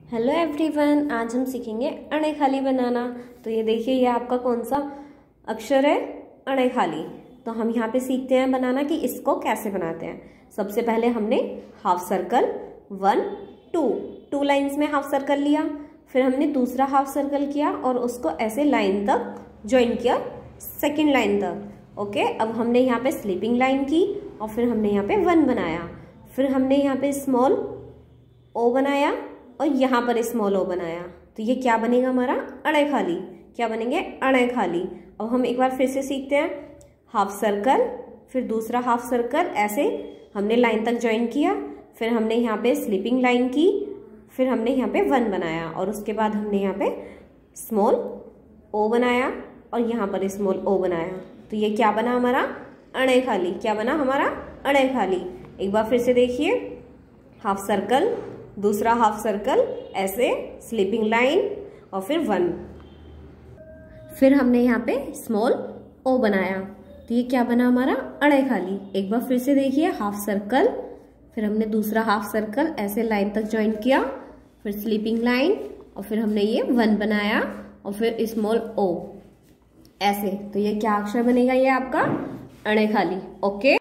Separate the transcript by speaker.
Speaker 1: Hello everyone, आज हम सीखेंगे अणे खाली बनाना। तो ये देखिए, ये आपका कौन सा अक्षर है? अणे खाली। तो हम यहाँ पे सीखते हैं बनाना कि इसको कैसे बनाते हैं। सबसे पहले हमने हाफ सर्कल 1 2 लाइंस में हाफ सर्कल लिया, फिर हमने दूसरा हाफ सर्कल किया और उसको ऐसे लाइन तक ज्वाइन किया, सेकेंड लाइन तक। ओके, अब हमने यहाँ पे स्लीपिंग लाइन की और फिर हमने यहाँ पे 1 बनाया, फिर हमने यहाँ पे स्मॉल ओ बनाया और यहाँ पर स्मॉल ओ बनाया। तो ये क्या बनेगा हमारा? अणे खाली। क्या बनेंगे? अणे खाली। अब हम एक बार फिर से सीखते हैं। हाफ सर्कल, फिर दूसरा हाफ सर्कल, ऐसे हमने लाइन तक ज्वाइन किया, फिर हमने यहाँ पे स्लीपिंग लाइन की, फिर हमने यहाँ पे 1 बनाया और उसके बाद हमने यहाँ पे स्मॉल ओ बनाया और यहाँ पर स्मॉल ओ बनाया। तो ये क्या बना हमारा? अणे खाली। क्या बना हमारा? अणे खाली। एक बार फिर से देखिए, हाफ सर्कल, दूसरा हाफ सर्कल, ऐसे स्लीपिंग लाइन और फिर 1, फिर हमने यहाँ पे स्मॉल ओ बनाया। तो ये क्या बना हमारा? अणे खाली। एक बार फिर से देखिए, हाफ सर्कल, फिर हमने दूसरा हाफ सर्कल ऐसे लाइन तक ज्वाइन किया, फिर स्लीपिंग लाइन और फिर हमने ये 1 बनाया और फिर स्मॉल ओ, ऐसे। तो ये क्या अक्षर बनेगा? ये आपका अणे खाली। ओके।